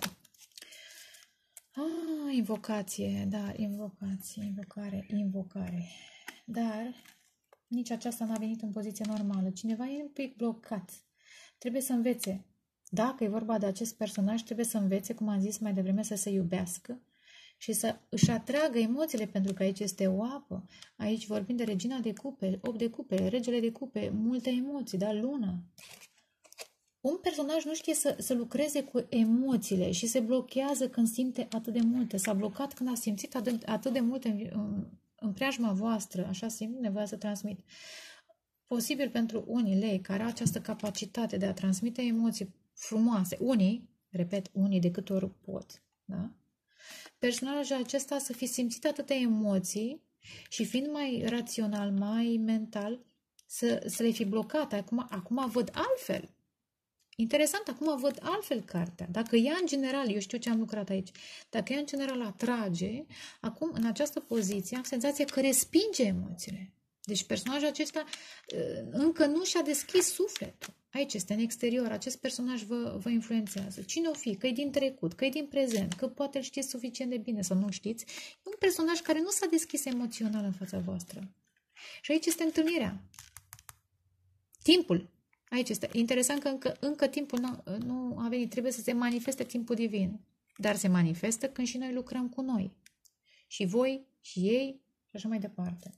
Ah, invocație. Da, invocație. Invocare. Invocare. Dar nici aceasta n-a venit în poziție normală. Cineva e un pic blocat. Trebuie să învețe. Dacă e vorba de acest personaj, trebuie să învețe, cum am zis mai devreme, să se iubească și să își atragă emoțiile, pentru că aici este o apă. Aici vorbim de regina de cupe, opt de cupe, regele de cupe, multe emoții, da, luna. Un personaj nu știe să, să lucreze cu emoțiile și se blochează când simte atât de multe. S-a blocat când a simțit atât, atât de multe în, în, în preajma voastră, așa simt nevoia să transmit. Posibil pentru unii lei care au această capacitate de a transmite emoții frumoase, unii, repet, unii de câte ori pot, da? Personajul acesta să fi simțit atâtea emoții și fiind mai rațional, mai mental, să, să le fi blocat. Acum, acum văd altfel. Interesant, acum văd altfel cartea. Dacă ea în general, eu știu ce am lucrat aici, dacă ea în general atrage, acum în această poziție am senzația că respinge emoțiile. Deci personajul acesta încă nu și-a deschis sufletul. Aici este, în exterior, acest personaj vă, vă influențează. Cine o fi? Că e din trecut, că e din prezent, că poate îl știți suficient de bine sau nu știți. E un personaj care nu s-a deschis emoțional în fața voastră. Și aici este întâlnirea. Timpul. Aici este. Interesant că încă, încă timpul nu, nu a venit. Trebuie să se manifeste timpul divin. Dar se manifestă când și noi lucrăm cu noi. Și voi, și ei, și așa mai departe.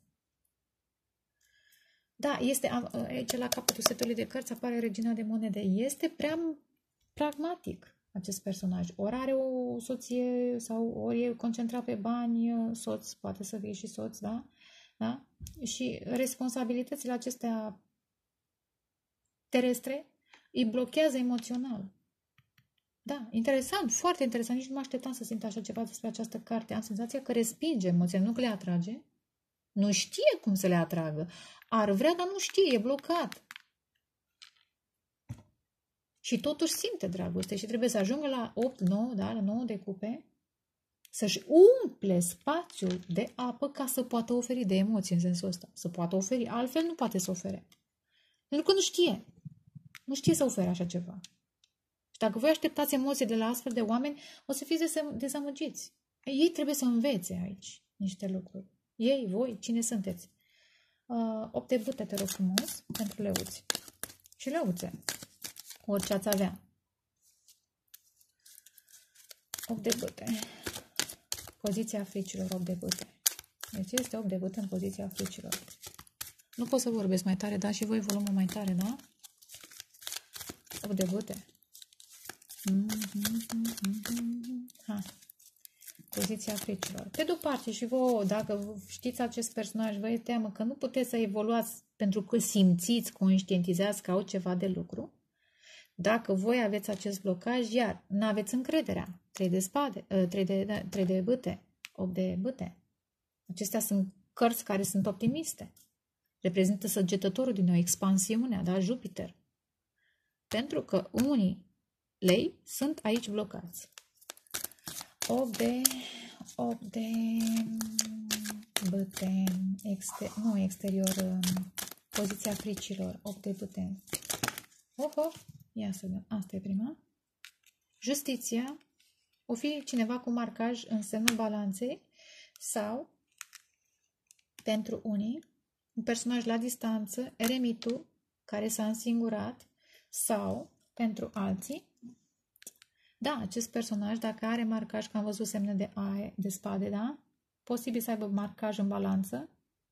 Da, este aici la capătul setului de cărți apare regina de monede. Este prea pragmatic acest personaj. Ori are o soție sau ori e concentrat pe bani, soț, poate să fie și soț, da? Da? Și responsabilitățile acestea terestre îi blochează emoțional. Da, interesant, foarte interesant. Nici nu mă așteptam să simt așa ceva despre această carte. Am senzația că respinge emoția, nu că le atrage. Nu știe cum să le atragă. Ar vrea, dar nu știe, e blocat. Și totuși simte dragoste și trebuie să ajungă la opt, nouă, da, la nouă de cupe, să-și umple spațiul de apă ca să poată oferi de emoții în sensul ăsta. Să poată oferi, altfel nu poate să ofere. Pentru că nu știe. Nu știe să ofere așa ceva. Și dacă voi așteptați emoții de la astfel de oameni, o să fiți dezamăgiți. Ei trebuie să învețe aici niște lucruri. Ei, voi, cine sunteți? Uh, opt de bâte, te rog frumos, pentru leuți. Și leuțe. Orice ați avea. opt de bâte. Poziția fricilor, opt de bâte. Deci este opt de bâte în poziția fricilor. Nu pot să vorbesc mai tare, da? Și voi volumul mai tare, da? opt de bâte. Ha. Poziția fricilor. Pe de-o parte și voi, dacă știți acest personaj, vă e teamă că nu puteți să evoluați pentru că simțiți, conștientizați că au ceva de lucru. Dacă voi aveți acest blocaj, iar nu aveți încrederea. trei de spade, trei de, da, trei de bâte, opt de bâte. Acestea sunt cărți care sunt optimiste. Reprezintă săgetătorul din o expansiune, da, Jupiter. Pentru că unii lei sunt aici blocați. opt de, opt de bâte, exter, nu exterior, poziția fricilor, opt de bâte. Oh, oh, ia să vedem, asta e prima. Justiția, o fi cineva cu marcaj în semnul balanței sau, pentru unii, un personaj la distanță, eremitul, care s-a însingurat, sau, pentru alții, da, acest personaj, dacă are marcaj, că am văzut semne de aie, de spade, da? Posibil să aibă marcaj în balanță.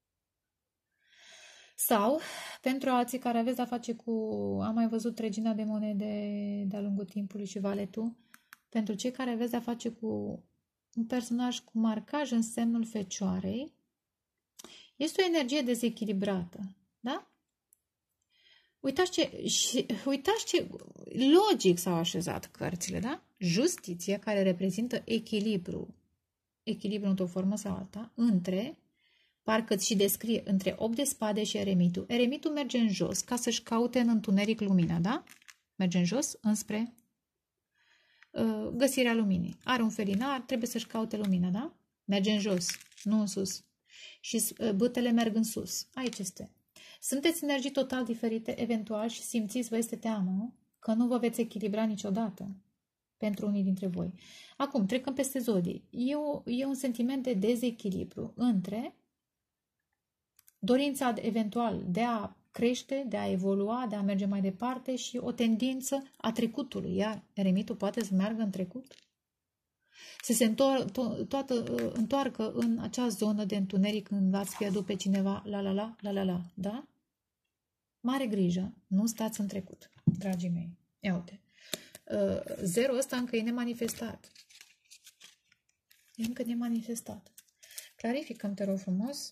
Sau, pentru alții care aveți de-a face cu, am mai văzut regina de monede de-a lungul timpului și valetul, pentru cei care aveți de-a face cu un personaj cu marcaj în semnul fecioarei, este o energie dezechilibrată, da? Uitați ce, și, uitați ce logic s-au așezat cărțile, da? Justiție, care reprezintă echilibru, echilibru într-o formă sau alta, între, parcă și descrie, între opt de spade și eremitul. Eremitul merge în jos ca să-și caute în întuneric lumina, da? Merge în jos înspre uh, găsirea luminii. Are un felinar, trebuie să-și caute lumina, da? Merge în jos, nu în sus. Și uh, bâtele merg în sus. Aici este. Sunteți energii total diferite, eventual, și simțiți, vă este teamă, că nu vă veți echilibra niciodată pentru unii dintre voi. Acum, trecăm peste zodii. E, o, e un sentiment de dezechilibru între dorința eventual de a crește, de a evolua, de a merge mai departe și o tendință a trecutului. Iar eremitul poate să meargă în trecut. Să se întor- to- toată, întoarcă în acea zonă de întuneric când ați pierdut pe cineva, la la la, la la la, da? Mare grijă, nu stați în trecut, dragii mei. Ia uite. Uh, zero ăsta încă e nemanifestat. E încă nemanifestat. Clarificăm, te rog frumos,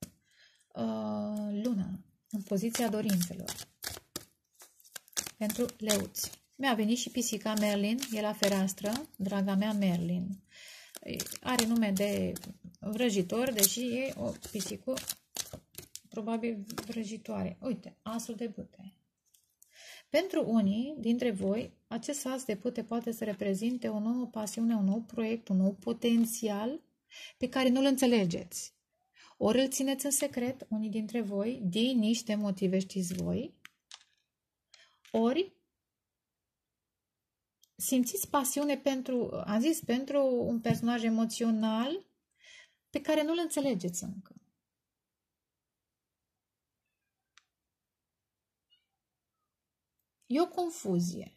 uh, luna în poziția dorințelor. Pentru leuți. Mi-a venit și pisica Merlin, e la fereastră, draga mea Merlin. Are nume de vrăjitor, deși e o pisică probabil vrăjitoare. Uite, asul de bâte. Pentru unii dintre voi, acest as de pute poate să reprezinte o nouă pasiune, un nou proiect, un nou potențial pe care nu-l înțelegeți. Ori îl țineți în secret, unii dintre voi, din niște motive știți voi, ori simțiți pasiune pentru, am zis, pentru un personaj emoțional pe care nu-l înțelegeți încă. E o confuzie.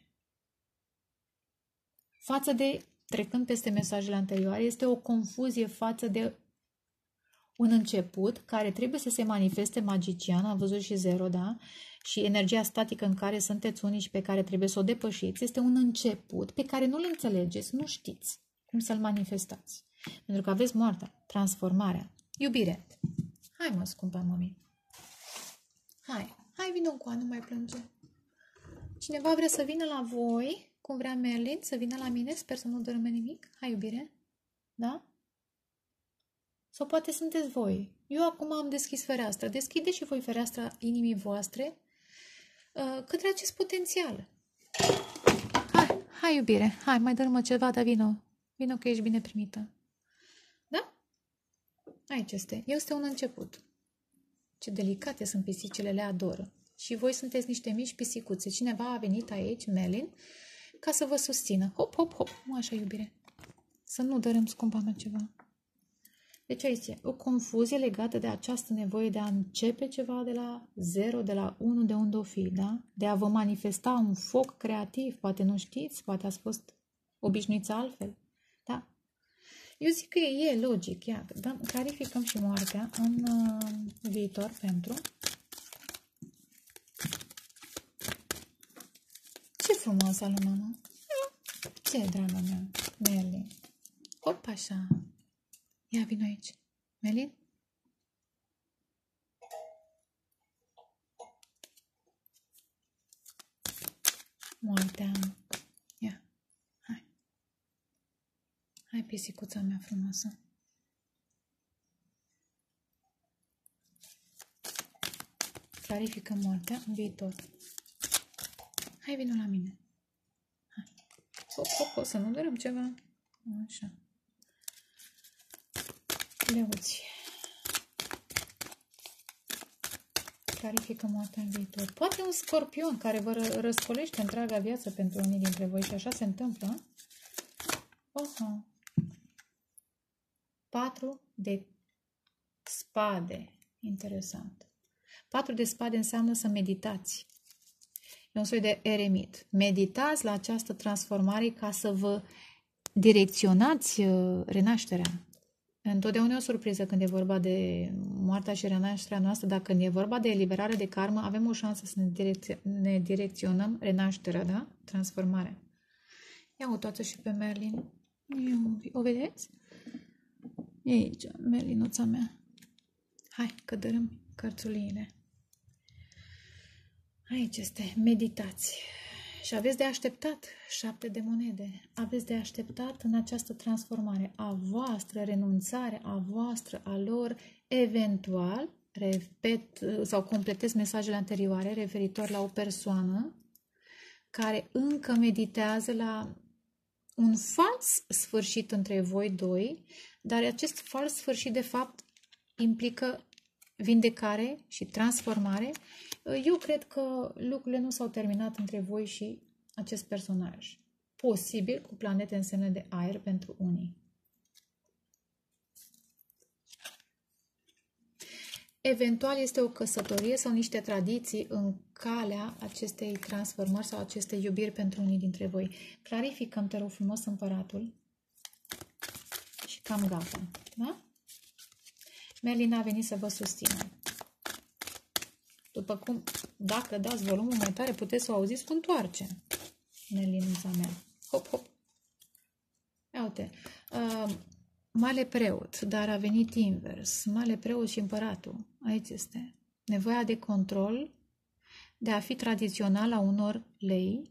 Față de, trecând peste mesajele anterioare, este o confuzie față de un început care trebuie să se manifeste magician, am văzut și zero, da? Și energia statică în care sunteți unii și pe care trebuie să o depășiți, este un început pe care nu-l înțelegeți, nu știți cum să-l manifestați. Pentru că aveți moartea, transformarea, iubire. Hai mă, scumpa mămii. Hai, hai vină încoa, nu mai plânge. Cineva vrea să vină la voi, cum vrea Merlin, să vină la mine, sper să nu dărâme nimic. Hai, iubire. Da? Sau poate sunteți voi. Eu acum am deschis fereastra. Deschideți și voi fereastra inimii voastre uh, către acest potențial. Hai, hai, iubire. Hai, mai dărâmă ceva, dar vino. Vino că ești bine primită. Da? Aici este. Este un început. Ce delicate sunt pisicile, le adoră. Și voi sunteți niște mici pisicuțe. Cineva a venit aici, Merlin, ca să vă susțină. Hop, hop, hop. Nu așa, iubire. Să nu dărâm, scumpa mea, ceva. Deci aici e o confuzie legată de această nevoie de a începe ceva de la zero, de la unu, de unde o fi, da? De a vă manifesta un foc creativ. Poate nu știți, poate ați fost obișnuiți altfel. Da? Eu zic că e, e logic. Ia, dăm, clarificăm și moartea în uh, viitor pentru... Ce frumoasă lumea, mă! Ce, draga mea, Merlin? Hop, așa! Ia, vino aici. Merlin? Moartea. Ia, hai. Hai, pisicuța mea frumoasă. Clarificăm moartea în viitor. Hai, vino la mine. Hai. Hop, hop, hop, să nu dărâm ceva. Așa. Leuți. Clarificăm moartea în viitor. Poate un scorpion care vă răscolește întreaga viață pentru unii dintre voi și așa se întâmplă. Oho. Patru de spade. Interesant. Patru de spade înseamnă să meditați. E un soi de eremit. Meditați la această transformare ca să vă direcționați renașterea. Întotdeauna e o surpriză când e vorba de moartea și renașterea noastră, dar când e vorba de eliberare de karmă, avem o șansă să ne, direcț ne direcționăm renașterea, da? Transformarea. Ia uitați și pe Merlin. O vedeți? E aici, Merlinuța mea. Hai, că dărâm cărțuliile. Aici este, meditați. Și aveți de așteptat șapte de monede. Aveți de așteptat în această transformare a voastră, renunțare a voastră, a lor, eventual, repet sau completez mesajele anterioare referitor la o persoană care încă meditează la un fals sfârșit între voi doi, dar acest fals sfârșit de fapt implică vindecare și transformare. Eu cred că lucrurile nu s-au terminat între voi și acest personaj. Posibil cu planete în semne de aer pentru unii. Eventual este o căsătorie sau niște tradiții în calea acestei transformări sau acestei iubiri pentru unii dintre voi. Clarificăm, te rog frumos, împăratul. cam gata. Da? Melina a venit să vă susțină. După cum, dacă dați volumul mai tare, puteți să o auziți cu întoarce. Melinuța mea. Hop, hop. Ia uite. Uh, Mare preot, dar a venit invers. Mare preot și împăratul. Aici este. Nevoia de control, de a fi tradițional la unor lei,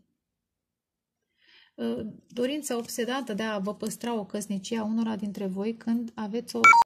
dorința obsedată de a vă păstra o căsnicie a unora dintre voi când aveți o